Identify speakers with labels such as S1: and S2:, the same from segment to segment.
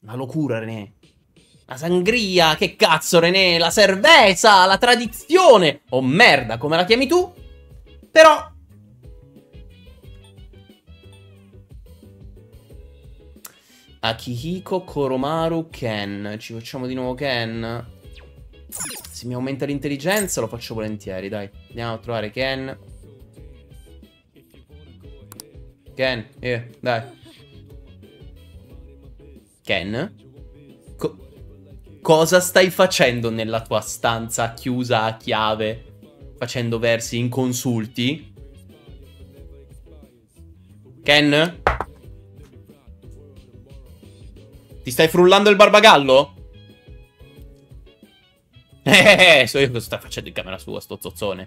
S1: La locura, René. La sangria, che cazzo, René? La cerveza, la tradizione. O merda, come la chiami tu? Però... Akihiko, Koromaru, Ken. Ci facciamo di nuovo Ken. Se mi aumenta l'intelligenza lo faccio volentieri, dai. Andiamo a trovare Ken. Ken, dai. Ken? Cosa stai facendo nella tua stanza chiusa a chiave? Facendo versi inconsulti? Ken? Ti stai frullando il barbagallo? So io cosa sta facendo in camera sua, sto zozzone.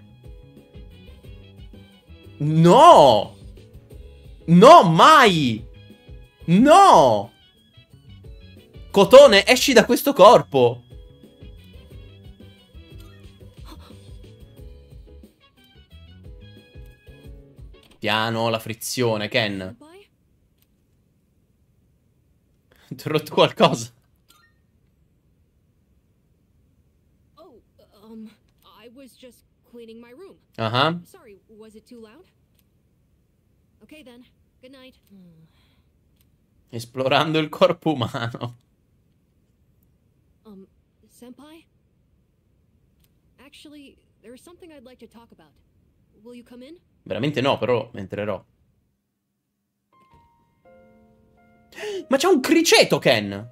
S1: No! No, mai! No! Cotone, esci da questo corpo! Piano, la frizione, Ken. Ti ho rotto qualcosa?
S2: I was just cleaning my room. Sorry, was it too loud? Okay then. Good night.
S1: Esplorando il corpo umano.
S2: Senpai? Actually, there's something I'd like to talk about. Will you come in?
S1: Veramente no, però entrerò. Ma c'è un criceto, Ken!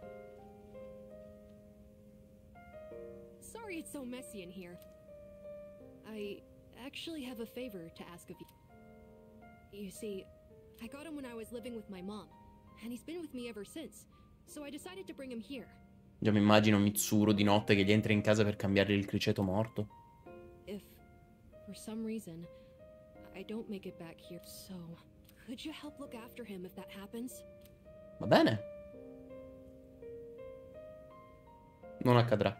S2: Sorry it's so messy in here. I actually have a favor to ask of you. You see, I got him when I was living with my mom, and he's been with me ever since. So I decided to bring him here.
S1: Già mi immagino Mitsuru di notte che gli entra in casa per cambiargli il criceto morto.
S2: If, for some reason, I don't make it back here, so could you help look after him if that happens?
S1: Va bene. Non accadrà.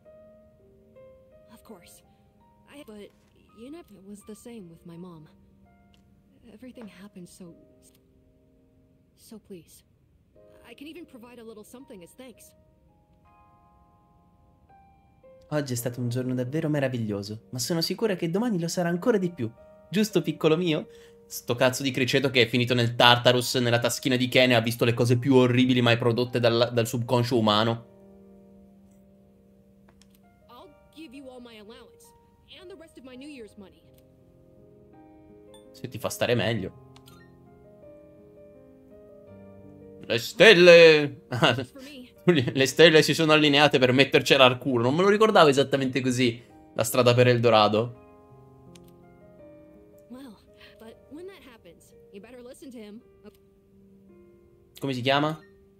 S2: Of course. But you know, it was the same with my mom. Everything happened so please. I can even provide a little something as thanks.
S1: Oggi è stato un giorno davvero meraviglioso, ma sono sicura che domani lo sarà ancora di più. Giusto, piccolo mio? Sto cazzo di criceto che è finito nel Tartarus, nella taschina di Ken, e ha visto le cose più orribili mai prodotte dal subconscio umano.
S2: I'll give you all my allowance and the rest of my New Year's money.
S1: Se ti fa stare meglio. Le stelle... Le stelle si sono allineate per mettercela al culo. Non me lo ricordavo esattamente così, la strada per Eldorado. Come si chiama?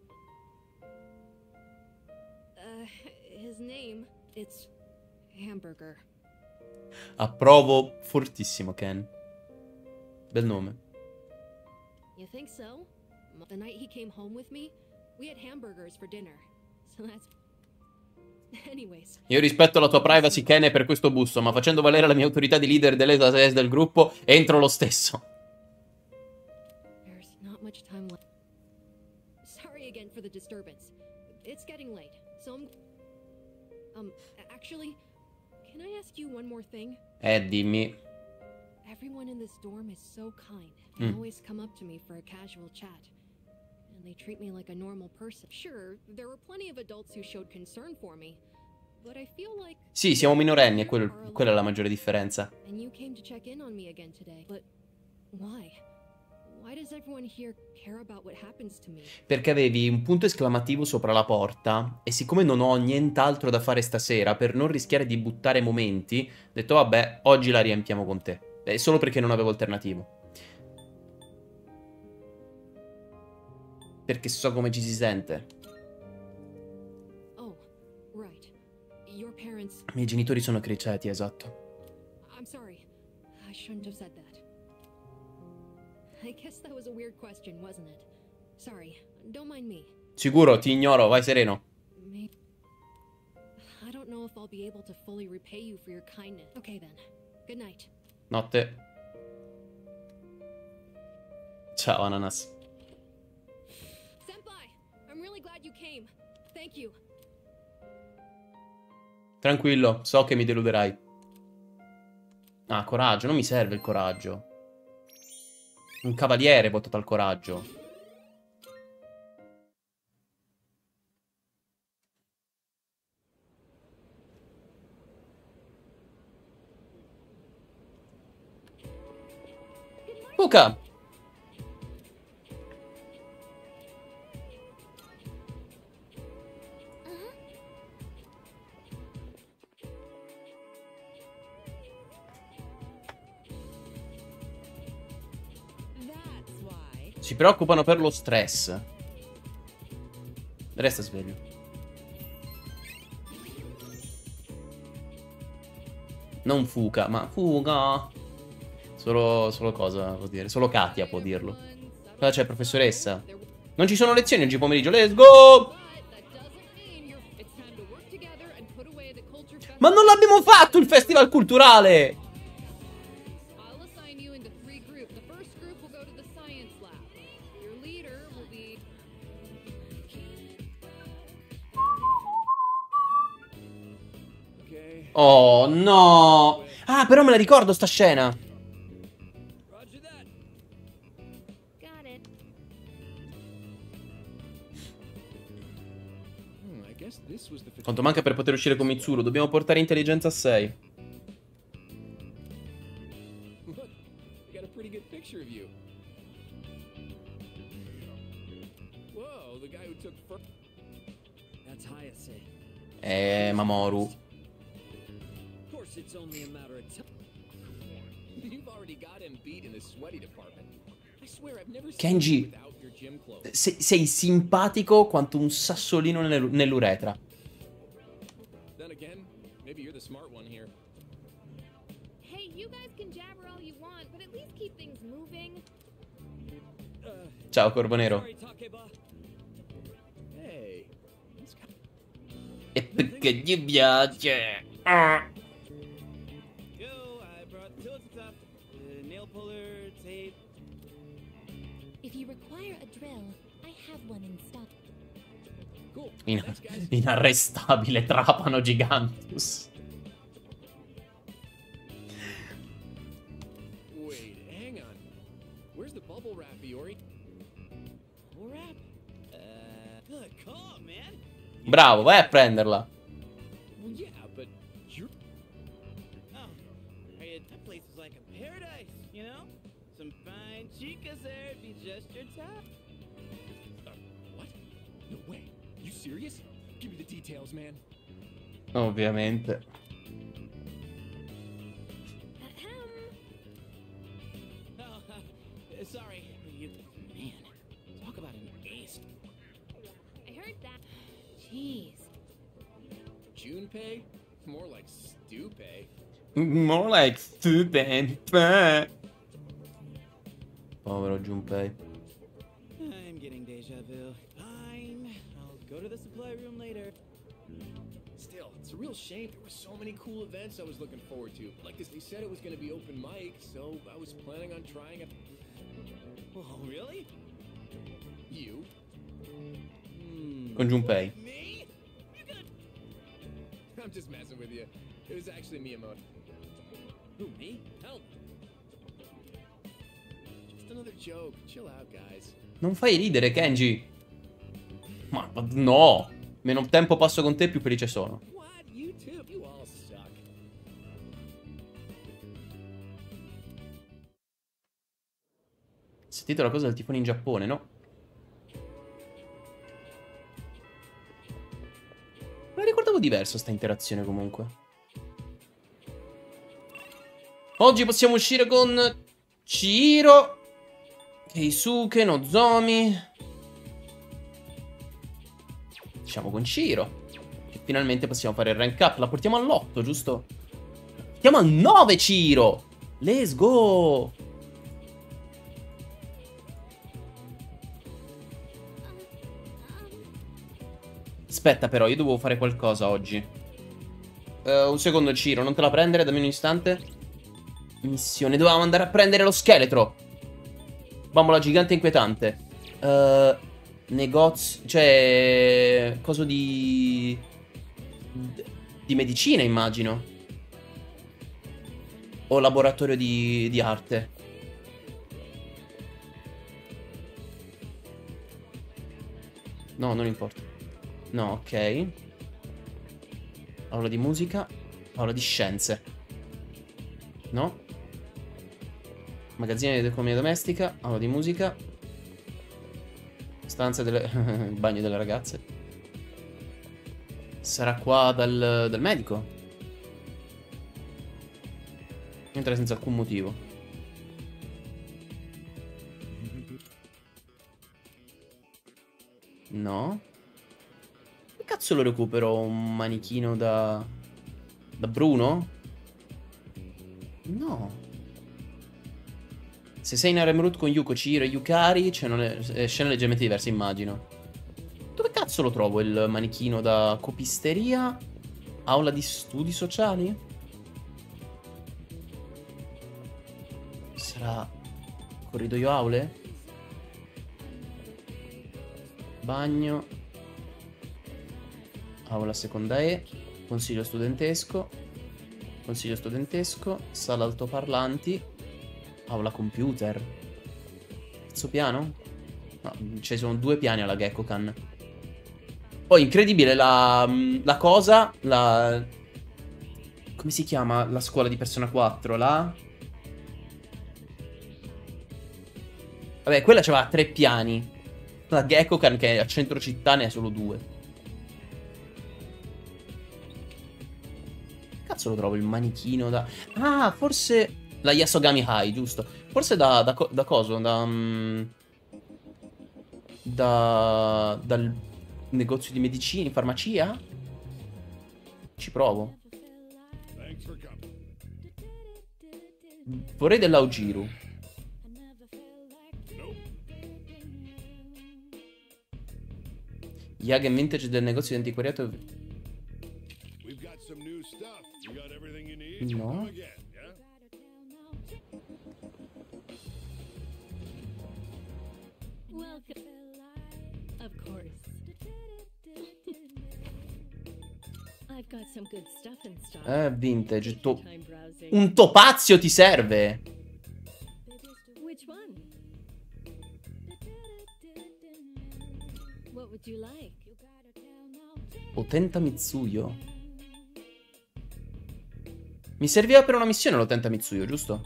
S2: His name, it's Hamburger.
S1: Approvo fortissimo, Ken. Bel nome.
S2: You think so? The night he came home with me, we had hamburgers for dinner. So that's... Anyways.
S1: Io rispetto la tua privacy, Ken, e per questo busso, ma facendo valere la mia autorità di leader dell'ESAS del gruppo, entro lo stesso.
S2: There's not much time left. Sorry again for the disturbance. It's getting late, so actually, can I ask you one more thing?
S1: Dimmi.
S2: Everyone in this dorm is so kind. They always come up to me for a casual chat. And they treat me like a normal person. Sure, there were plenty of adults who showed concern for me, but I feel like...
S1: Sì, siamo minorenni, e quella è la maggiore differenza.
S2: And you came to check in on me again today. But why? Why does everyone here care about what happens to me?
S1: Perché avevi un punto esclamativo sopra la porta, e siccome non ho nient'altro da fare stasera, per non rischiare di buttare momenti, ho detto vabbè, oggi la riempiamo con te. Solo perché non avevo alternativo. Perché so come ci si sente.
S2: Oh, right. Your parents...
S1: I miei genitori sono criceti, esatto.
S2: I'm sorry. I shouldn't have said that. I guess that was a weird question, wasn't it? Sorry. Don't mind me.
S1: Sicuro, ti ignoro, vai sereno.
S2: Maybe... I don't know if I'll be able to fully repay you for your kindness. Okay then. Good night.
S1: Notte. Ciao, Ananas.
S2: Senpai, I'm really glad glad you came. Thank you.
S1: Tranquillo, so che mi deluderai. Ah, coraggio, non mi serve il coraggio. Un cavaliere votato al coraggio. Luca!
S2: That's why.
S1: Si preoccupano per lo stress. Resta sveglio. Non fuga, ma fuga. Solo cosa vuol dire? Solo Katia può dirlo. Cosa c'è, professoressa? Non ci sono lezioni oggi pomeriggio, let's go! Ma non l'abbiamo fatto il festival culturale!
S2: I'll assign you into 3 groups. The first group will go to the science lab. Your leader will be...
S1: Oh, no! Ah, però me la ricordo sta scena.
S2: Got it.
S1: Quanto manca per poter uscire con Mitsuru? Dobbiamo portare intelligenza a 6. Mamoru. Kenji, sei simpatico quanto un sassolino nell'uretra.
S2: Hey, you guys can jabber all you want, but at least keep things moving.
S1: Ciao, Corvo Nero. E perché gli piace? Ah.
S2: If you require a drill, I have one in stock.
S1: Inarrestabile trapano gigantus. Bravo, vai a prenderla. Ovviamente.
S2: I heard that. Jeez.
S3: Junpei? More like Stupay.
S1: More like stupid. Povero Junpei.
S4: I'm getting deja vu. Fine. I'll go to the supply room later.
S3: Still, it's a real shame. There were so many cool events I was looking forward to. Like this, they said it was going to be open mic, so I was planning on trying it.
S4: Oh, really?
S3: You?
S1: Con Junpei.
S4: Me? You got...
S3: I'm just messing with you. It was actually Miyamoto.
S4: Who, me? Help!
S3: Just another joke. Chill out, guys.
S1: Non fai ridere, Kenji. Ma no. Meno tempo passo con te, più felice sono.
S3: What? You too? You all suck.
S1: Sentite la cosa del tifone in Giappone, no? Me la ricordavo diverso sta interazione comunque. Oggi possiamo uscire con Chihiro, Keisuke, Nozomi. Diciamo con Chihiro. E finalmente possiamo fare il rank up. La portiamo all'8, giusto? Portiamo al 9 Chihiro. Let's go. Aspetta però, io dovevo fare qualcosa oggi. Un secondo Chihiro, non te la prendere, dammi un istante. Missione, dovevamo andare a prendere lo scheletro. Bambola gigante inquietante. negozio, cioè, coso di medicina, immagino. O laboratorio di arte. No, non importa. No, ok. Aula di musica. Aula di scienze. No. Magazzino di economia domestica. Aula di musica. Stanza del il bagno delle ragazze. Sarà qua dal medico. Entra senza alcun motivo. No. Che cazzo lo recupero un manichino da Bruno? No. Se sei in Harem Root con Yuko, Chihiro e Yukari, c'è scene leggermente diverse, immagino. Dove cazzo lo trovo il manichino da copisteria? Aula di studi sociali? Sarà corridoio aule? Bagno. Aula seconda E. Consiglio studentesco. Consiglio studentesco. Sala altoparlanti. Aula computer. Terzo piano? No, ci sono 2 piani alla Gekkokan. Poi incredibile la cosa. Come si chiama la scuola di Persona 4? Vabbè, quella c'aveva 3 piani. La Gekkokan, che è a centro città, ne ha solo 2. Cazzo lo trovo il manichino da... Ah, forse... La Yasogami High, giusto. Forse da coso? Dal negozio di medicine, farmacia? Ci provo. Vorrei dell'Aojiru. Yagen Vintage del negozio di antiquariato. No.
S2: Of course. I've got some good stuff in stock.
S1: Vintage.
S2: Time browsing.
S1: Un topazio ti serve?
S2: Which one? What would you like?
S1: Otenta Mitsuyo. Mi serviva per una missione l'Otenta Mitsuyo, giusto?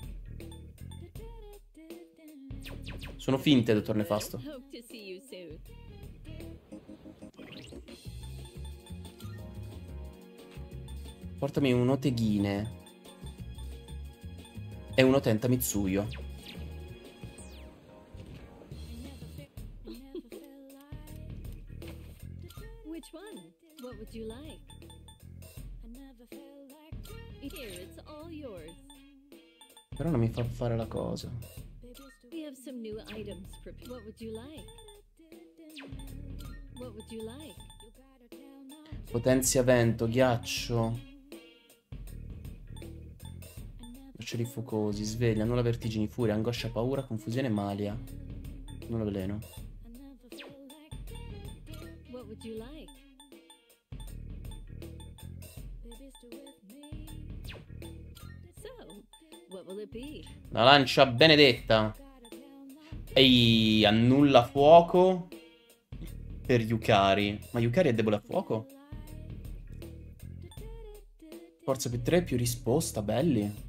S1: Sono finte, dottor Nefasto.
S2: Hope to see you soon.
S1: Portami un Oteghine. E un Otenta Mitsuyo.
S2: Which one? What would you like? Here, it's all yours.
S1: Però non mi fa fare la cosa.
S2: We have some new items prepared. What would you like? What would you like?
S1: Potenzia vento, ghiaccio. Braccioli focosi, sveglia, nulla vertigini, furia, angoscia, paura, confusione, malia. Nulla veleno.
S2: What would you like? So, what will it be?
S1: La lancia benedetta. Ehi, annulla fuoco per Yukari. Ma Yukari è debole a fuoco? Forza più 3, più risposta, belli.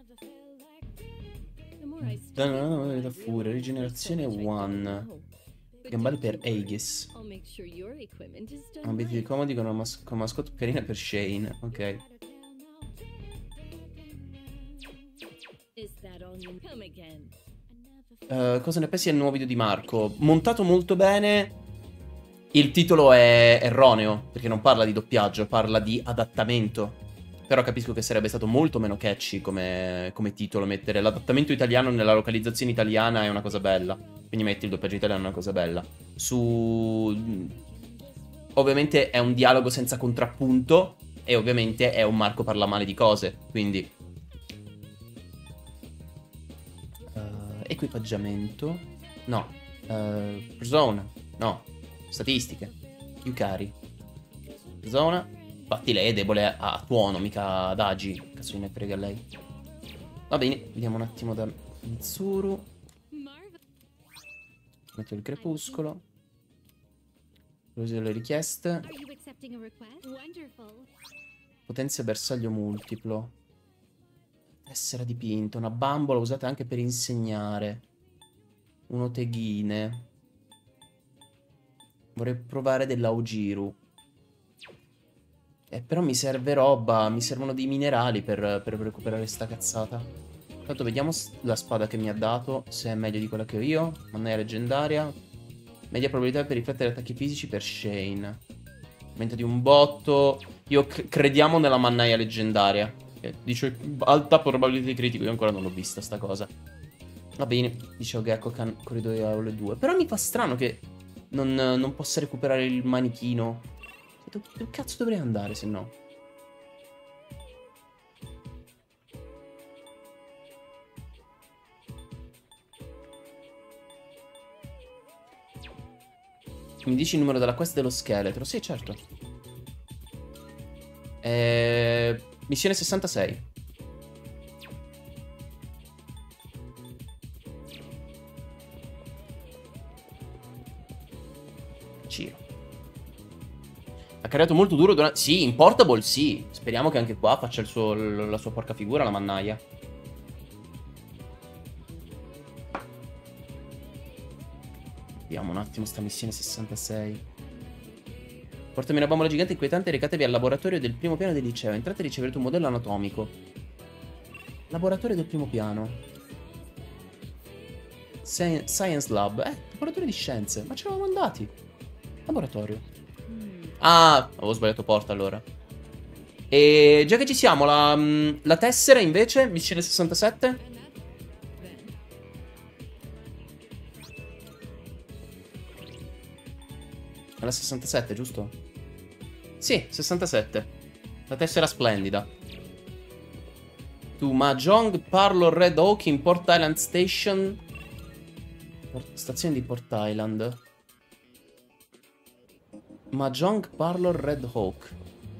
S2: The more I
S1: Danno da furia, rigenerazione 1. Gambale per Aegis.
S2: I'll make sure your equipment is done
S1: Abiti
S2: right.
S1: comodi con una mascotte carina per Shane. Ok.
S2: Is that all you come again?
S1: Cosa ne pensi del nuovo video di Marco? Montato molto bene. Il titolo è erroneo, perché non parla di doppiaggio, parla di adattamento. Però capisco che sarebbe stato molto meno catchy come titolo. Mettere l'adattamento italiano nella localizzazione italiana è una cosa bella. Quindi metti il doppiaggio italiano è una cosa bella. Ovviamente è un dialogo senza contrappunto. E ovviamente è un Marco parla male di cose. Quindi equipaggiamento. No. Persona. No. Statistiche. Yukari. Zona. Infatti lei è debole a tuono, mica ad agi. Cazzo ne frega lei. Va bene, vediamo un attimo da Mitsuru. Metto il crepuscolo. Uso le richieste.
S2: Are you accepting a request? Wonderful.
S1: Potenzia bersaglio multiplo. Tessera dipinta. Una bambola usata anche per insegnare. Un oteghine. Vorrei provare dell'Augiru. Però mi serve roba. Mi servono dei minerali per recuperare sta cazzata. Intanto vediamo la spada che mi ha dato. Se è meglio di quella che ho io. Mannaia leggendaria. Media probabilità per riflettere attacchi fisici per Shane. Aumenta di un botto. Io crediamo nella mannaia leggendaria. Dice alta probabilità di critico. Io ancora non l'ho vista sta cosa. Va bene. Dice Gekkokan corridoio aule 2. Però mi fa strano che non possa recuperare il manichino. Dove cazzo dovrei andare se no? Mi dici il numero della quest dello scheletro? Sì, certo. Missione 66. Ciro. Ha caricato molto duro durante... Sì, in portable sì. Speriamo che anche qua faccia la sua porca figura la mannaia. Vediamo un attimo sta missione 66. Portami una bambola gigante inquietante e recatevi al laboratorio del primo piano del liceo. Entrate e riceverete un modello anatomico. Laboratorio del primo piano. Science Lab. Laboratorio di scienze. Ma ce l'avevamo andati. Laboratorio. Ah, avevo sbagliato porta allora. E già che ci siamo, la tessera invece, missione 67. È la 67, giusto? Sì, 67. La tessera splendida. To Mahjong Parlor Red Oak in Port Island Station. Stazione di Port Island. Mahjong Parlor Red Hawk.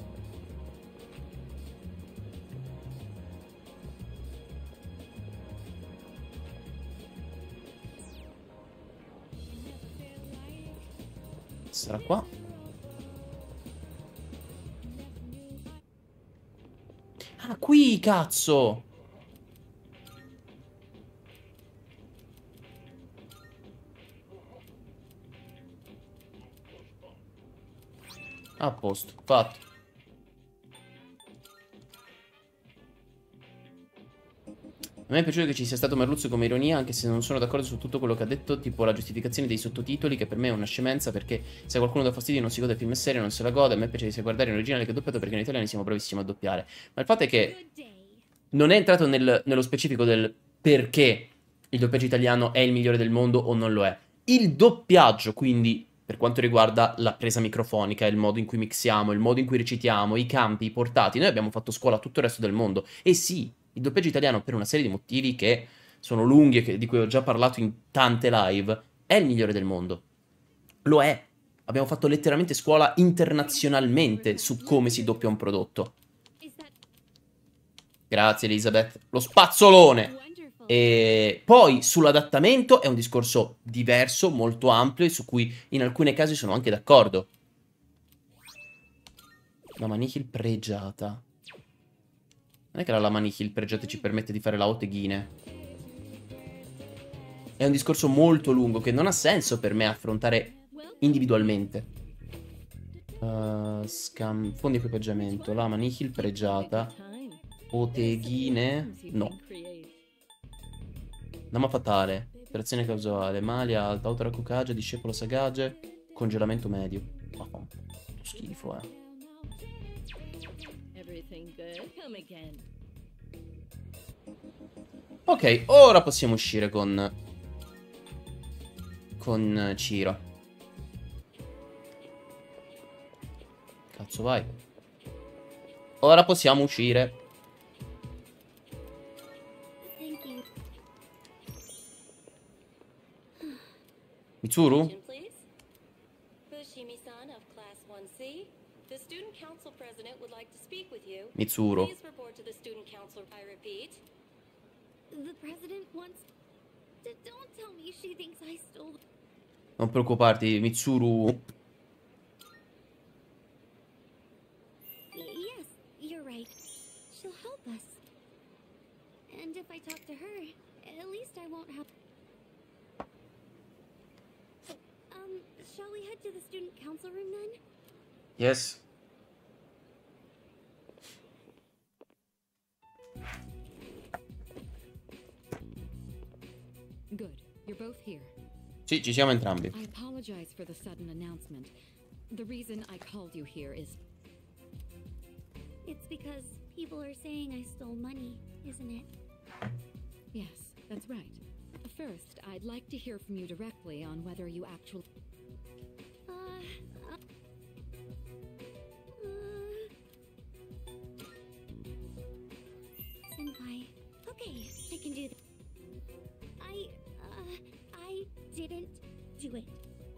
S1: Sarà qua. Ah, qui, cazzo! A posto, fatto. A me è piaciuto che ci sia stato Merluzzo come ironia, anche se non sono d'accordo su tutto quello che ha detto, tipo la giustificazione dei sottotitoli, che per me è una scemenza, perché se qualcuno dà fastidio non si gode film e serie, non se la gode. A me piace sia guardare in originale che doppiato, perché noi italiani siamo bravissimi a doppiare. Ma il fatto è che non è entrato nello specifico del perché il doppiaggio italiano è il migliore del mondo o non lo è. Il doppiaggio, quindi, per quanto riguarda la presa microfonica, il modo in cui mixiamo, il modo in cui recitiamo, i campi, i portati, noi abbiamo fatto scuola a tutto il resto del mondo. E sì, il doppiaggio italiano, per una serie di motivi che sono lunghi e di cui ho già parlato in tante live, è il migliore del mondo. Lo è. Abbiamo fatto letteralmente scuola internazionalmente su come si doppia un prodotto. Grazie Elizabeth. Lo spazzolone! E poi sull'adattamento è un discorso diverso, molto ampio, e su cui in alcuni casi sono anche d'accordo. La Manihil pregiata. Non è che la Lama Nihil pregiata ci permette di fare la Oteghine. È un discorso molto lungo che non ha senso per me affrontare individualmente. Fondi equipaggiamento. Lama Nihil pregiata. Oteghine. No. Lama fatale. Operazione causale. Malia alta. Autorakukaja. Discepolo sagage. Congelamento medio. Oh, schifo, Ok, ora possiamo uscire con Ciro. Cazzo, vai. Ora possiamo uscire.
S5: Lucy. The student council president would like to speak with you.
S1: Mitsuru.
S5: Please report to the student council. I repeat.
S2: The president wants... Don't tell me she thinks I stole...
S1: Non preoccuparti, Mitsuru.
S2: Yes, you're right. She'll help us. And if I talk to her, at least I won't have... Shall we head to the student council room then?
S1: Yes.
S6: Good. You're both here.
S1: Sì, ci siamo entrambi.
S6: I apologize for the sudden announcement. The reason I called you here is...
S2: It's because people are saying I stole money, isn't it?
S6: Yes, that's right. First, I'd like to hear from you directly on whether you actually...
S2: Senpai. Okay, I can do that. I didn't do it.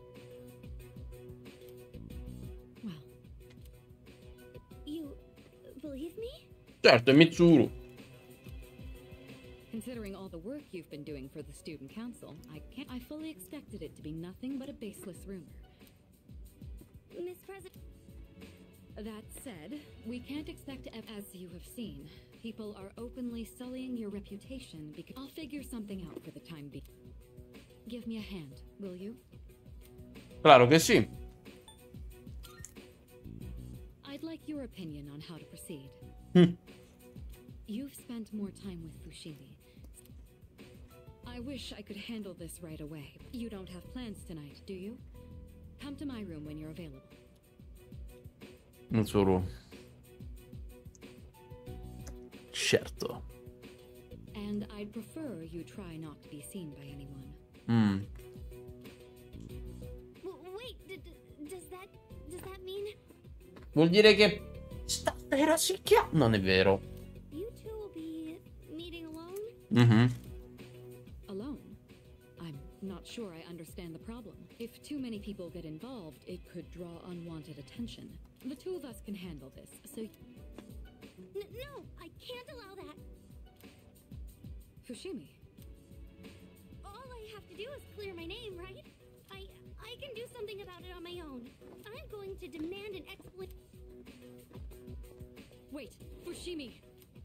S6: Well,
S2: You believe me?
S1: Certo, è Mitsuru.
S6: considering all the work you've been doing for the student council, I fully expected it to be nothing but a baseless rumor.
S2: Miss President.
S6: That said, we can't expect, as you have seen, people are openly sullying your reputation because I'll figure something out for the time being. Give me a hand, will you?
S1: Claro che sì.
S6: I'd like your opinion on how to proceed. You've spent more time with Fushimi. I wish I could handle this right away. You don't have plans tonight, do you? Come to my room when you're available.
S1: Mitsuru. Certo.
S6: And I'd prefer you try not to be seen by anyone.
S2: Wait, does that mean
S1: Vuol dire che stasera si chiama. Non è vero.
S2: you two will be meeting alone?
S6: Alone? I'm not sure I understand the problem. If too many people get involved, it could draw unwanted attention. The two of us can handle this, so...
S2: No, I can't allow that.
S6: Fushimi,
S2: All I have to do is clear my name, right? I can do something about it on my own. I'm going to demand an explanation.
S6: wait! Fushimi!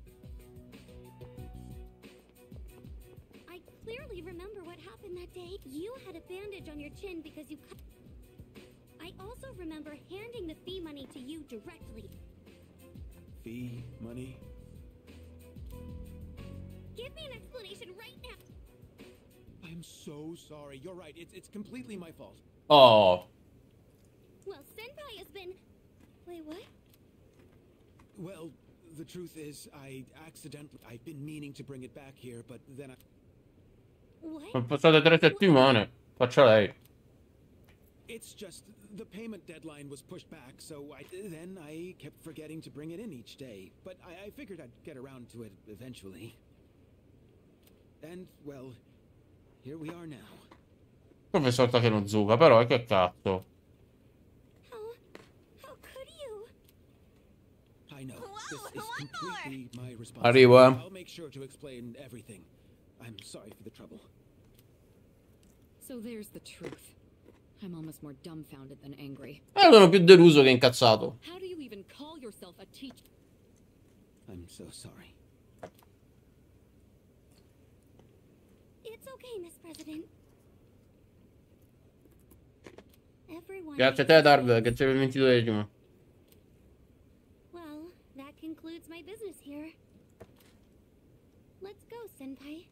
S2: I clearly remember what happened that day. You had a bandage on your chin because you cut. I also remember handing the fee money to you directly.
S3: Fee? Money?
S2: Give me an explanation right now.
S3: I'm so sorry. You're right. It's completely my fault.
S1: Oh.
S2: Well, Senpai has been... Wait, what?
S3: Well, the truth is, I've been meaning to bring it back here, but then
S2: What?
S1: Sono passate 3 settimane. Faccia lei.
S3: it's just the payment deadline was pushed back, so then I kept forgetting to bring it in each day. But I figured I'd get around to it eventually. And, well, here we are now.
S1: Professor Takenozuka, però che cazzo.
S2: How could you?
S3: I know. This is completely my responsibility.
S1: Arrivo,
S3: I'll make sure to explain everything. I'm sorry for the trouble.
S6: So there's the truth. I'm almost more dumbfounded than angry.
S1: Sono più deluso che incazzato.
S6: How do you even call yourself a teacher?
S3: I'm so sorry.
S2: It's okay, Miss President. Everyone...
S1: Grazie a te, Darv, che sei il 22esimo.
S2: Well, that concludes my business here. Let's go, Senpai.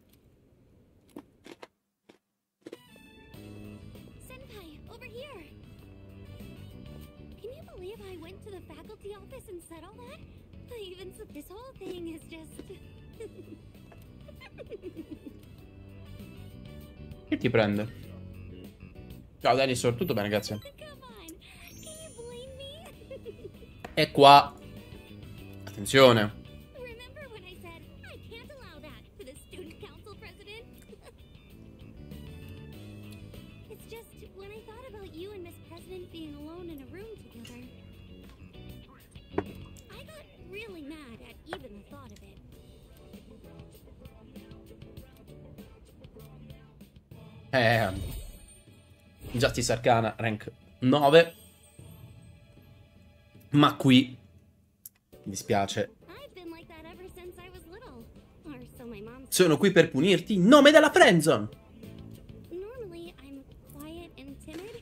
S2: Senpai, over here! Can you believe I went to the faculty office and said all that? I even said this whole thing is just...
S1: Che ti prende? Ciao Dennis, tutto bene, grazie.
S2: Come on, can you blame me?
S1: E qua. Attenzione.
S2: Remember when I said I can't allow that for the student council president? It's just when I thought about you and Miss President being alone in a room together,
S7: even the thought of it.
S1: Justice Arcana, rank 9. Ma qui mi dispiace.
S7: I've been like that ever since I was little. Or so my mom said.
S1: Sono qui per punirti in nome della friendzone.
S7: Normally, I'm quiet and timid.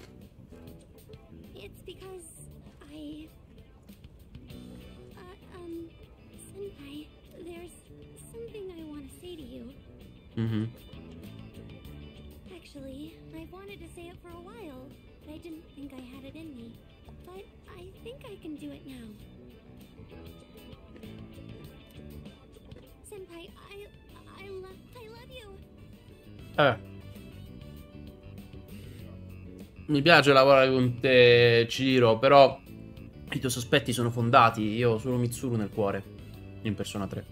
S7: It's because Senpai, there's something I want to say to you. Actually, I've wanted to say it for a while, but I didn't think I had it in me. But I think I can do it now. Senpai, I love you.
S1: Mi piace lavorare con te, Ciro, però i tuoi sospetti sono fondati. Io ho solo Mitsuru nel cuore in Persona 3.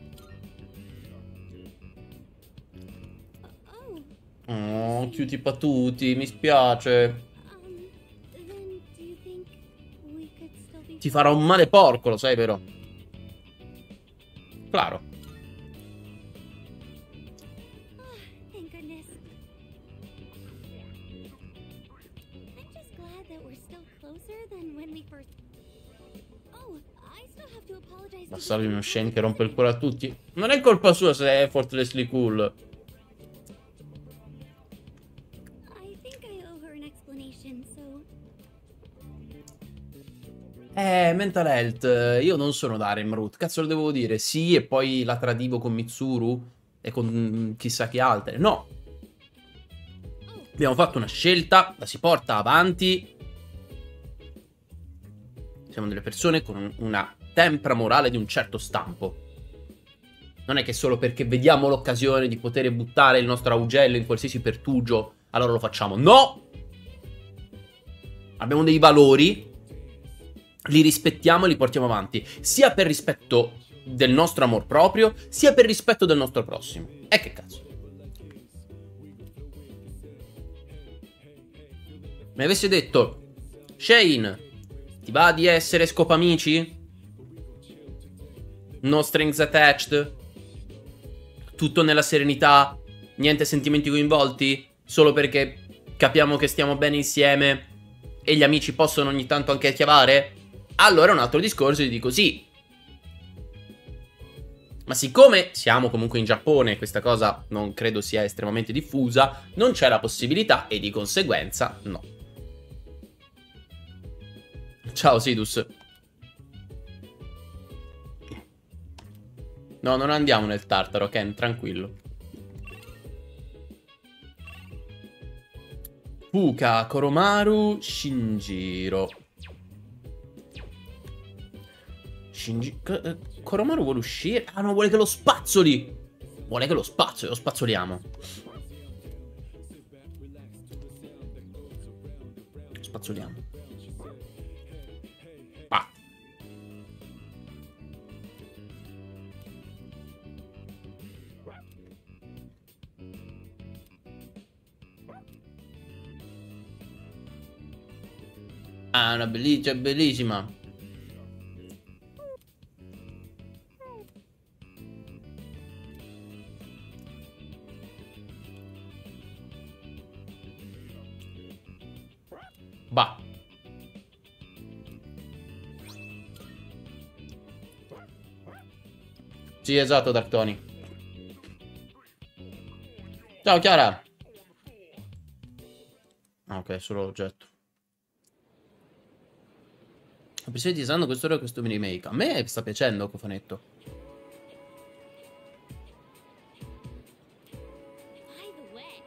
S1: Oh, chiuti patuti, mi spiace.
S7: Then do you think we could still be
S1: Ti farà un male porco, lo sai, vero? Claro.
S7: Thank goodness. I'm just glad that we're still closer than when we first. Oh, I still have to apologize.
S1: Ma salvi uno Shane che rompe il cuore a tutti. Non è colpa sua se è effortlessly cool.
S7: I think I owe her an explanation, so.
S1: Mental health. Io non sono Darem Root. Cazzo lo devo dire? Sì, e poi la tradivo con Mitsuru e con chissà chi altre. No. Abbiamo fatto una scelta, la si porta avanti. Siamo delle persone con una tempra morale di un certo stampo. Non è che solo perché vediamo l'occasione di poter buttare il nostro augello in qualsiasi pertugio, allora lo facciamo. No! Abbiamo dei valori, li rispettiamo e li portiamo avanti, sia per rispetto del nostro amor proprio, sia per rispetto del nostro prossimo. E che cazzo? Mi avessi detto, Shane, ti va di essere scopamici? No strings attached? Tutto nella serenità? Niente sentimenti coinvolti? Solo perché capiamo che stiamo bene insieme e gli amici possono ogni tanto anche chiavare? Allora è un altro discorso e dico sì. Ma siccome siamo comunque in Giappone e questa cosa non credo sia estremamente diffusa, non c'è la possibilità e di conseguenza no. Ciao Sidus. No, non andiamo nel Tartaro, Ken, tranquillo. Fuka, Koromaru, Shinjiro. Koromaru vuole uscire? Ah no, vuole che lo spazzoli. Vuole che lo spazzoli, lo spazzoliamo. Lo spazzoliamo. Ah. Ah, una bellissima, bellissima. Bah. Sì, esatto, Dark Tony. Ciao, Chiara. Ah, ok, solo l'oggetto. Ho disando quest'ora e questo remake. A me sta piacendo, Cofanetto.
S7: By the way,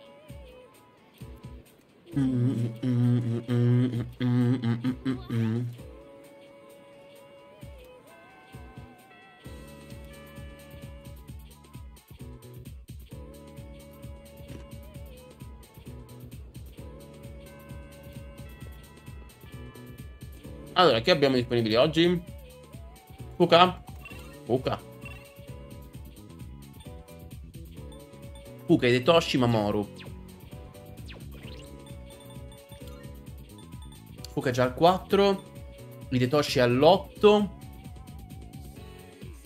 S1: Allora, chi abbiamo disponibili oggi? Fuka? Fuka. Fuka, Hidetoshi, Mamoru. Fuka già al 4. Hidetoshi all'8.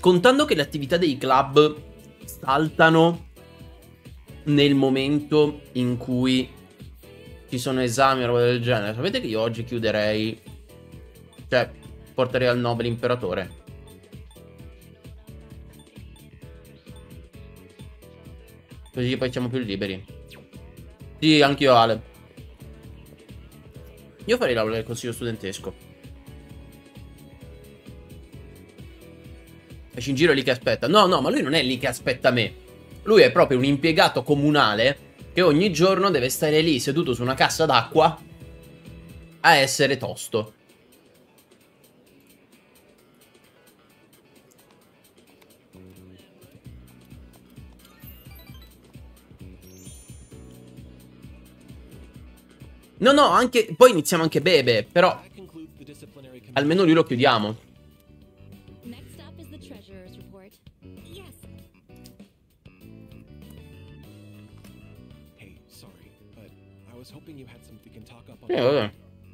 S1: Contando che le attività dei club saltano nel momento in cui ci sono esami o roba del genere, sapete che io oggi chiuderei, cioè porterei al Nobel Imperatore. Così poi siamo più liberi. Sì, anch'io Ale. Io farei l'aula del consiglio studentesco. Esci in giro lì che aspetta. No, no, ma lui non è lì che aspetta me. Lui è proprio un impiegato comunale che ogni giorno deve stare lì seduto su una cassa d'acqua a essere tosto. No, no, anche poi iniziamo anche Bebe, però almeno lui lo chiudiamo.
S6: Next up is the treasurer's report.
S7: Yes.
S8: Hey, sorry, but I was hoping you had something we can talk up on.
S1: Vabbè.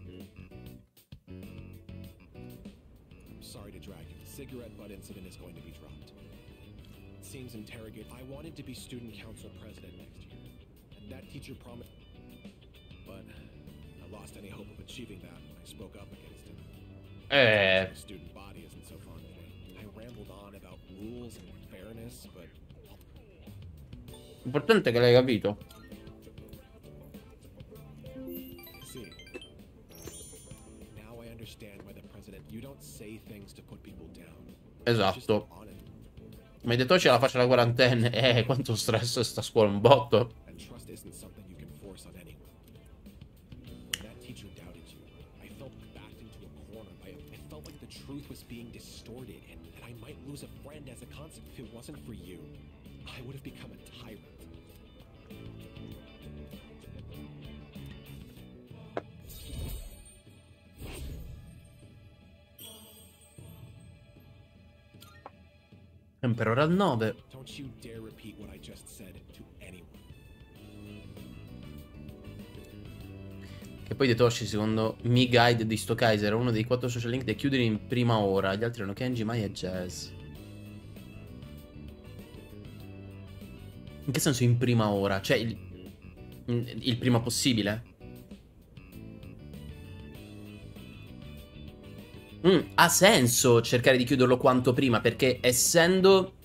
S8: I'm sorry to drag you. The cigarette butt incident is going to be dropped. It seems interrogate. I wanted to be student council president next year, and that teacher promised. But I lost any hope of achieving that when I spoke up against him. The student body isn't so fond of me. I rambled on about rules and fairness, but
S1: L'importante è che l'hai capito.
S8: see, now I understand why the president. You don't say things to put people down.
S1: Esatto. Mi hai detto ce la faccio la quarantenne. Quanto stress sta a scuola, un botto.
S8: And trust isn't something you can force on anyone. When that teacher doubted you, I felt backed into a corner. I felt like the truth was being distorted and that I might lose a friend as a consequence. If it wasn't for you, I would have become a tyrant.
S1: Emperore al 9.
S8: Don't you dare repeat what I just said to anyone.
S1: Che poi Detoshi, secondo Mi Guide di Sto Kaiser, è uno dei 4 social link da chiudere in prima ora. Gli altri erano Kenji, Mai e Jazz. In che senso in prima ora? Cioè il prima possibile? Ha senso cercare di chiuderlo quanto prima, perché essendo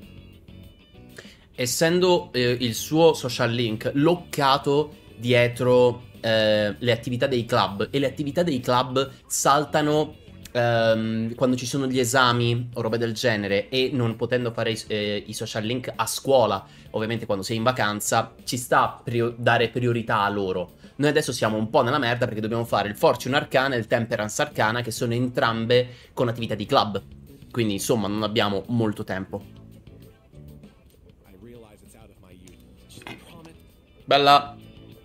S1: il suo social link loccato dietro le attività dei club, e le attività dei club saltano quando ci sono gli esami o roba del genere, e non potendo fare i social link a scuola, ovviamente quando sei in vacanza, ci sta dare priorità a loro. Noi adesso siamo un po' nella merda perché dobbiamo fare il Fortune Arcana e il Temperance Arcana, che sono entrambe con attività di club. Quindi insomma non abbiamo molto tempo. Bella.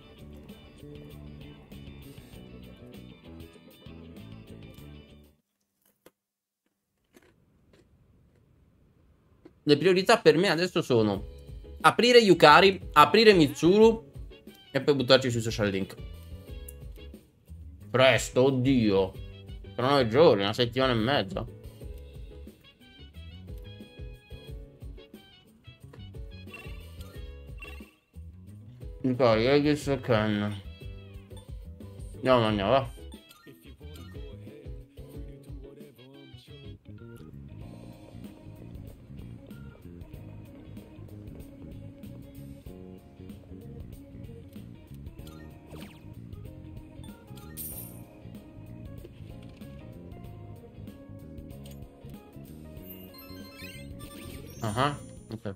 S1: Le priorità per me adesso sono aprire Yukari, aprire Mitsuru e poi buttarci sui social link. Presto, oddio. Sono 9 giorni, una settimana e mezza. Yukari, Aegis e Ken. Andiamo, va. Ok.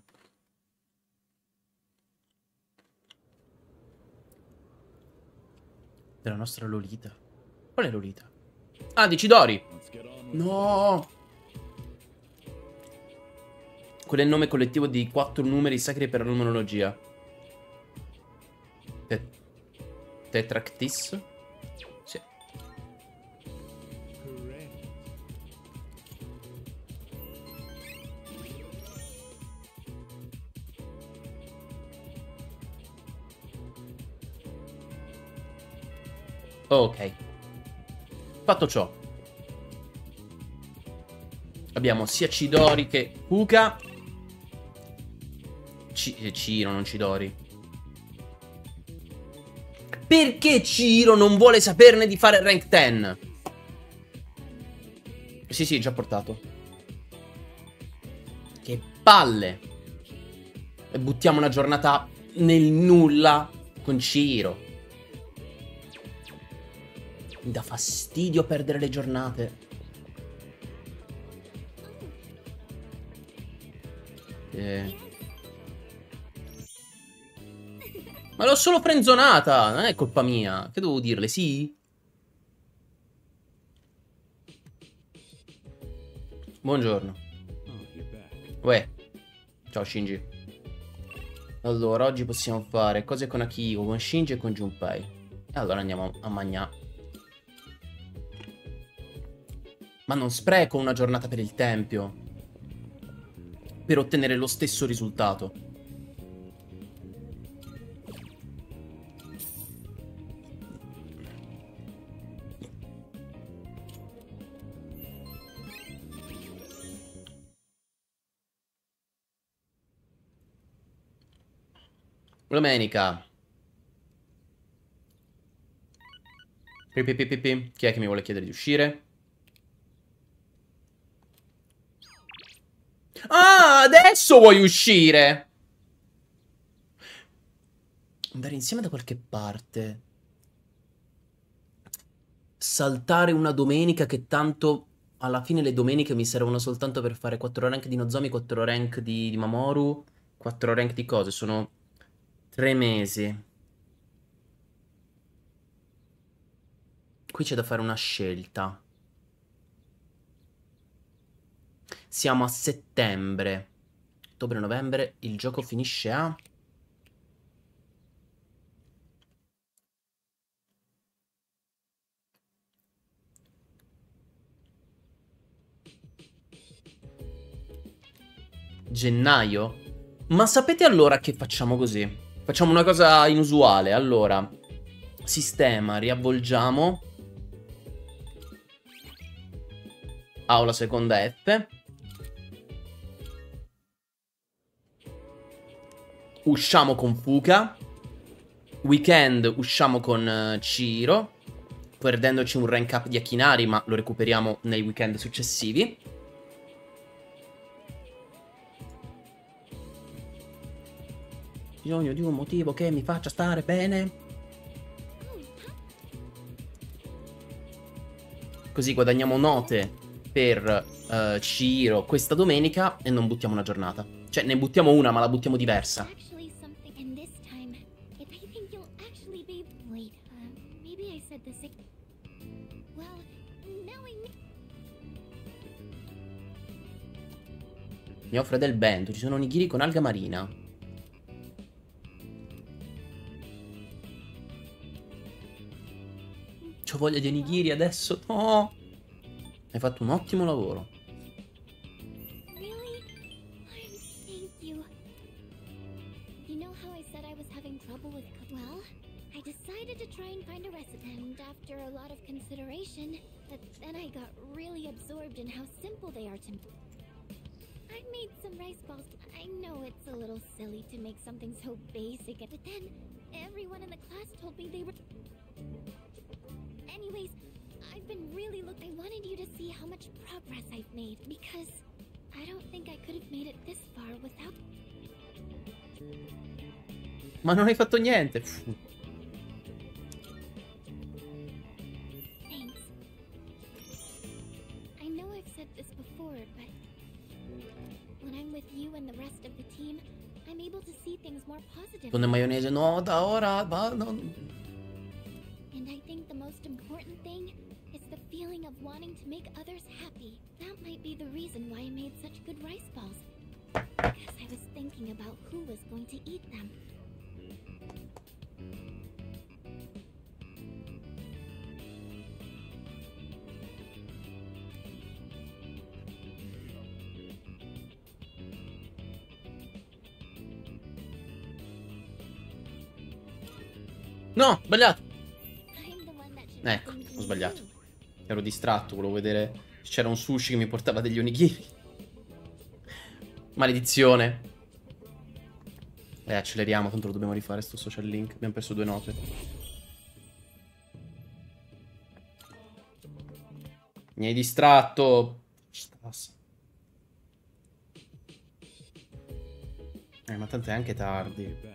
S1: Della nostra Lolita. Qual è Lolita? Ah, di Chidori. No. Quello è il nome collettivo di 4 numeri sacri per la numerologia. Tetractis? Sì. Ok. Fatto ciò. Abbiamo sia Chidori che Fuka. Ciro, non Chidori. Perché Ciro non vuole saperne di fare il rank 10? Sì, già portato. Che palle. E buttiamo una giornata nel nulla con Ciro. Mi dà fastidio perdere le giornate. Ma l'ho solo frenzonata, non è colpa mia. Che devo dirle? Sì? Buongiorno. Uè. Ciao Shinji. Allora, oggi possiamo fare cose con Akihiko, con Shinji e con Junpei. E allora andiamo a mangiare. Ma non spreco una giornata per il tempio per ottenere lo stesso risultato. Domenica. Chi è che mi vuole chiedere di uscire? Ah, adesso vuoi uscire? Andare insieme da qualche parte. Saltare una domenica che tanto alla fine le domeniche mi servono soltanto per fare 4 rank di Nozomi, 4 rank di Mamoru, 4 rank di cose. Sono 3 mesi. Qui c'è da fare una scelta. Siamo a settembre. Ottobre-novembre. Il gioco finisce a... gennaio? Ma sapete allora che facciamo così? Facciamo una cosa inusuale. Allora, sistema, riavvolgiamo. Aula seconda F. Usciamo con Fuka. Weekend usciamo con Ciro, perdendoci un rank up di Akinari, ma lo recuperiamo nei weekend successivi. Bisogno di un motivo che mi faccia stare bene. Così guadagniamo note per Ciro questa domenica e non buttiamo una giornata. Cioè, ne buttiamo una, ma la buttiamo diversa. Mi offre del bento, ci sono onigiri con alga marina. C'ho voglia di onigiri adesso, no! Hai fatto un ottimo lavoro.
S7: I made some rice balls. I know it's a little silly to make something so basic, but then everyone in the class told me they were... Anyways, I've been really I wanted you to see how much progress I've made, because I don't think I could have made it this far without...
S1: Ma non hai fatto niente.
S7: Thanks. I know I've said this before, but when I'm with you and the rest of the team, I'm able to see things more positively.
S1: Con il maionese, no, da ora, va, no.
S7: And I think the most important thing is the feeling of wanting to make others happy. That might be the reason why I made such good rice balls. Because I was thinking about who was going to eat them.
S1: No, sbagliato. Ecco, ho sbagliato. Ero distratto, volevo vedere C'era un sushi che mi portava degli onigiri. Maledizione. Acceleriamo, tanto lo dobbiamo rifare sto social link. Abbiamo perso 2 note. Mi hai distratto. Ma tanto è anche tardi.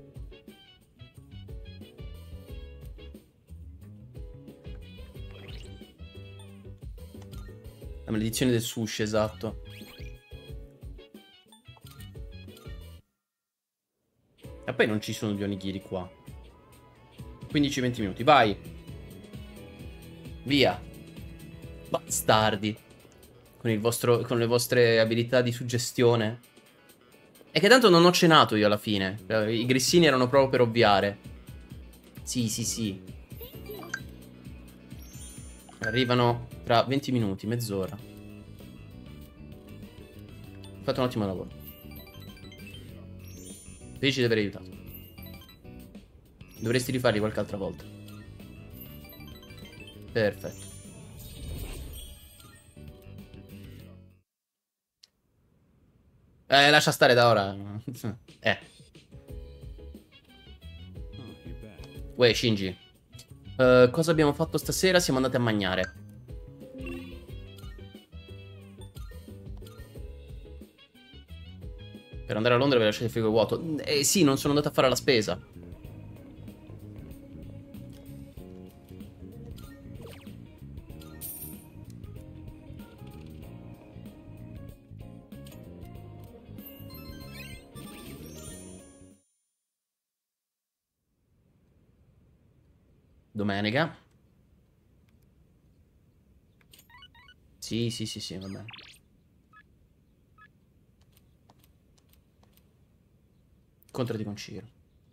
S1: La maledizione del sushi, esatto. E poi non ci sono gli onigiri qua. 15-20 minuti, vai. Via. Bastardi. Con le vostre abilità di suggestione. E che tanto non ho cenato io alla fine. I grissini erano proprio per ovviare. Sì, sì, sì. Arrivano tra 20 minuti, mezz'ora. Fate un ottimo lavoro. Felice di aver aiutato. Dovresti rifarli qualche altra volta. Perfetto. Lascia stare da ora. Uè, Shinji. Cosa abbiamo fatto stasera? Siamo andati a mangiare. Per andare a Londra vi lasciate il frigo vuoto. Sì, non sono andato a fare la spesa. Domenica. Sì, sì, sì, sì, va bene. Incontrati con Ciro.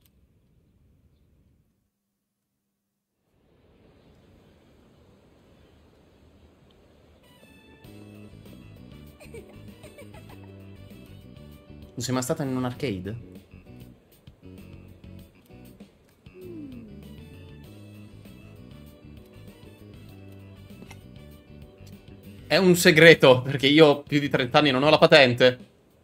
S1: Non sei mai stata in un arcade? È un segreto, perché io ho più di 30 anni non ho la patente.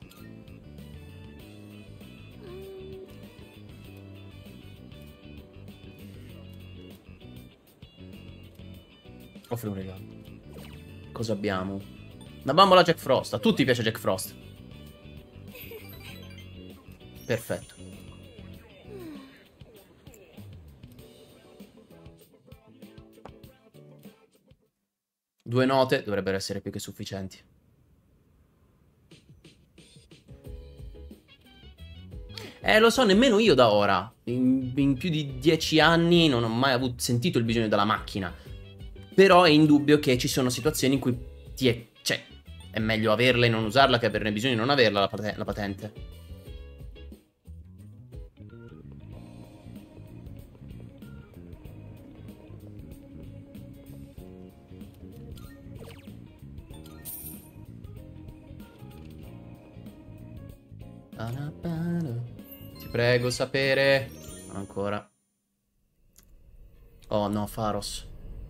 S1: Offri un regalo. Cosa abbiamo? Una bambola Jack Frost. A tutti piace Jack Frost. Perfetto. Due note dovrebbero essere più che sufficienti. Lo so, nemmeno io da ora. In più di 10 anni non ho mai sentito il bisogno della macchina. Però è indubbio che ci sono situazioni in cui cioè, è meglio averla e non usarla che averne bisogno di non averla la patente. Ti prego, sapere. Ancora. Oh no, Pharos.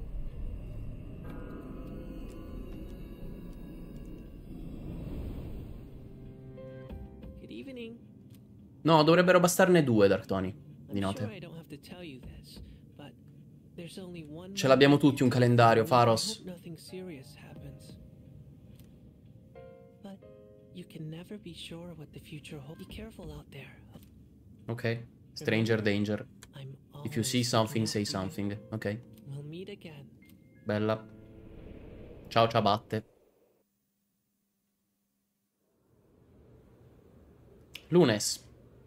S9: Good evening.
S1: No, dovrebbero bastarne 2, Darktony. Di note. Ce l'abbiamo tutti un calendario, Pharos. Ok. Stranger danger. If you see something, say something. Ok. Bella. Ciao, ciabatte. Lunes.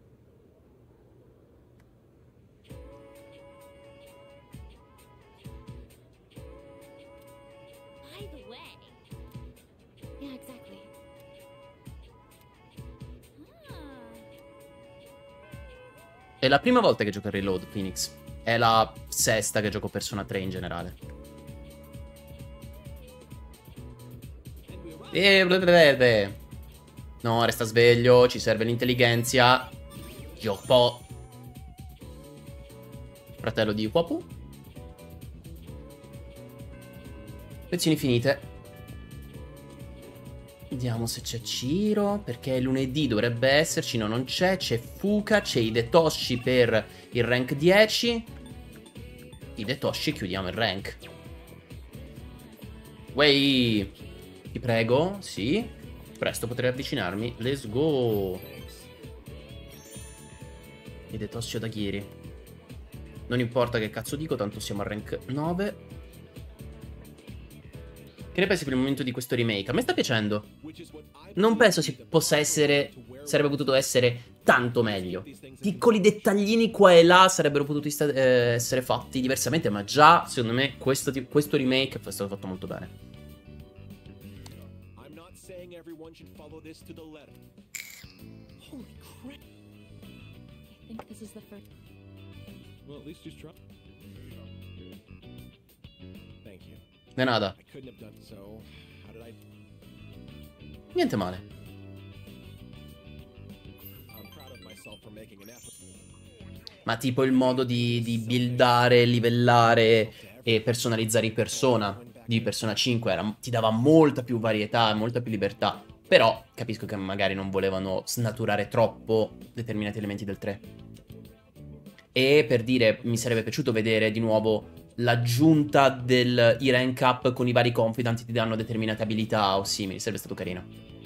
S1: È la prima volta che gioco a Reload, Phoenix. È la 6ª che gioco Persona 3 in generale. No, resta sveglio, ci serve l'intelligenza. Yoppo. Fratello di Wapu. Lezioni finite. Vediamo se c'è Ciro, perché lunedì dovrebbe esserci, no non c'è, c'è Fuka, c'è Hidetoshi per il rank 10. Hidetoshi e chiudiamo il rank. Wey, ti prego, sì, presto potrei avvicinarmi, let's go. Hidetoshi Odagiri. Non importa che cazzo dico, tanto siamo al rank 9. Che ne pensi per il momento di questo remake? A me sta piacendo. Non penso si possa essere... Sarebbe potuto essere tanto meglio. Piccoli dettaglini qua e là sarebbero potuti essere fatti diversamente, ma già, secondo me, questo remake è stato fatto molto bene. De nada. Niente male. Ma tipo il modo di buildare, livellare e personalizzare i persona di Persona 5 ti dava molta più varietà, molta più libertà. Però capisco che magari non volevano snaturare troppo determinati elementi del 3. E per dire, mi sarebbe piaciuto vedere di nuovo l'aggiunta i rank up con i vari confidant ti danno determinate abilità o simili, sarebbe stato carino.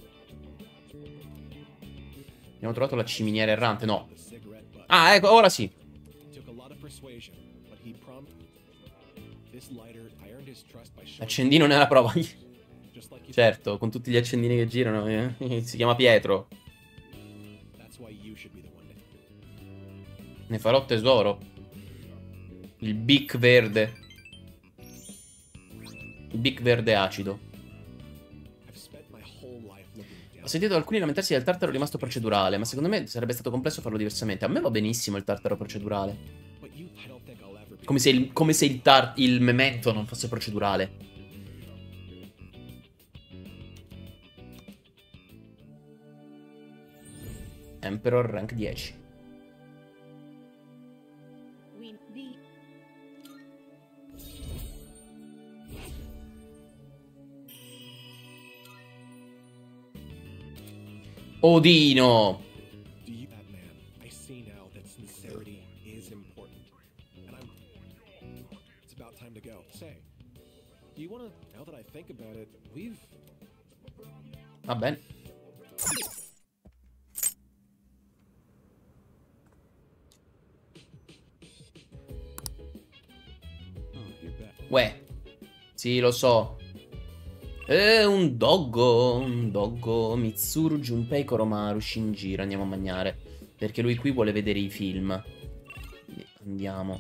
S1: Abbiamo trovato la ciminiera errante, no. Ah, ecco, ora sì. Accendino nella prova. Certo, con tutti gli accendini che girano, si chiama Pietro. Ne farò tesoro. Il Bic verde. Il Bic verde acido. Ho sentito alcuni lamentarsi del tartaro rimasto procedurale, ma secondo me sarebbe stato complesso farlo diversamente. A me va benissimo il tartaro procedurale. Come se il Memento non fosse procedurale. Emperor rank 10. Odino! Va bene. Uè. Sì, lo so. Un doggo, Mitsuru, Junpei, Koromaru, Shinjiro. Andiamo a mangiare. Perché lui qui vuole vedere i film. Quindi andiamo.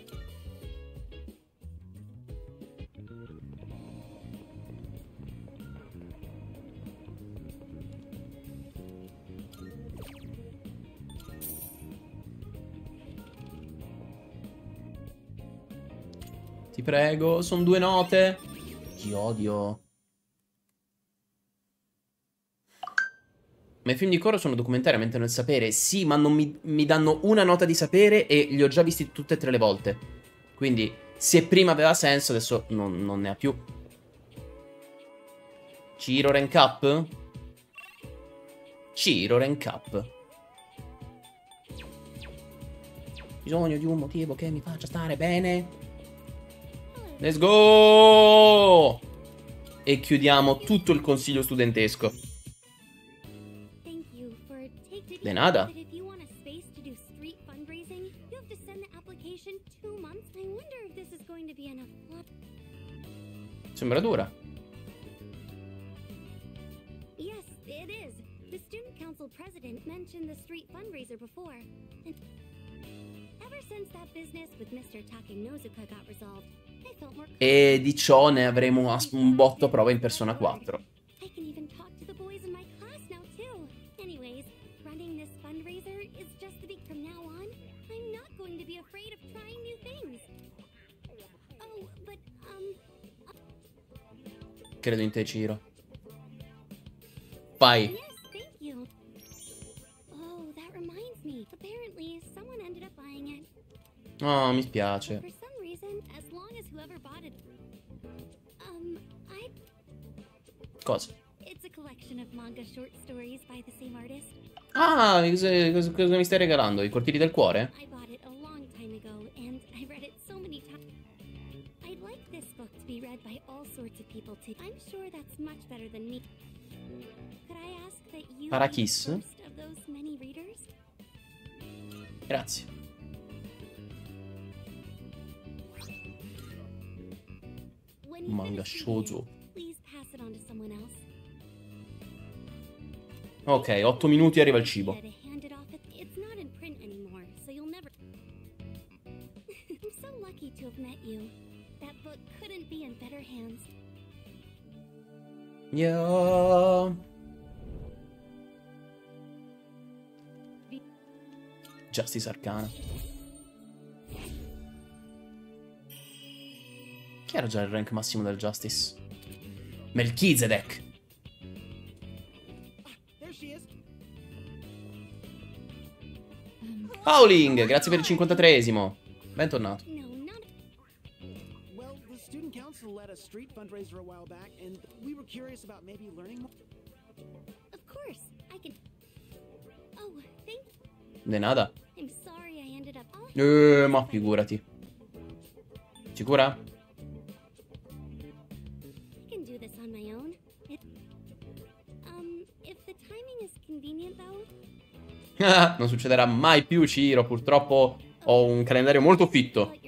S1: Ti prego, sono 2 note. Ti odio. Ma i film di Koro sono documentari, aumentano il sapere. Sì, ma non mi danno una nota di sapere e li ho già visti tutte e 3 le volte. Quindi, se prima aveva senso, adesso non ne ha più. Ciro rank up? Ciro rank up. Bisogno di un motivo che mi faccia stare bene. Let's go! E chiudiamo tutto il consiglio studentesco. De nada. Sembra dura.
S7: Yes, it is. The student council president mentioned the street fundraiser before. And ever since that business with Mr. Takenosuke got resolved, I felt more.
S1: E di ciò ne avremo un botto a prova in Persona 4.
S7: I can even talk to the boys in my class now too. Anyways, running this fundraiser is just the beginning. From now on, I'm not going to be afraid of trying new things. Oh, but
S1: Credo in te, Ciro. Vai.
S7: Yes, thank you. Oh, that reminds me. Apparently, someone ended up buying it.
S1: Oh, mi spiace.
S7: For some reason, as long as whoever bought it, I.
S1: Cosa?
S7: It's a collection. collection of manga short stories by the same artist.
S1: Ah, cosa mi stai regalando? I cortili del cuore?
S7: I bought it a long time ago, and I read it so many times. I'd like this book to be read by all sorts of people too. I'm sure that's much better than me. Could I ask that you be the
S1: Parakis?
S7: first of those many readers?
S1: Grazie.
S7: When you
S1: Manga
S7: finish reading
S1: shoujo.
S7: it, please pass it on to someone else.
S1: Ok, 8 minuti e arriva il cibo.
S7: To hand it off it's not in print anymore, so you'll never. I'm so lucky to have met you. That book couldn't be in better hands.
S1: Yeah. Justice Arcana. Chi era già il rank massimo del Justice? Melchizedek.
S4: There she is.
S1: Howling, grazie per il 53esimo. Bentornato.
S7: No, not.
S3: Well, the student council led a street fundraiser a while back, and we were curious about maybe learning more.
S7: Of course, I can. Oh, thank.
S1: De nada.
S7: I'm sorry I ended up. Oh,
S1: Ma figurati. Sicura?
S7: I can do this on my own. If the timing is convenient though.
S1: Non succederà mai più, Ciro. Purtroppo ho un calendario molto fitto.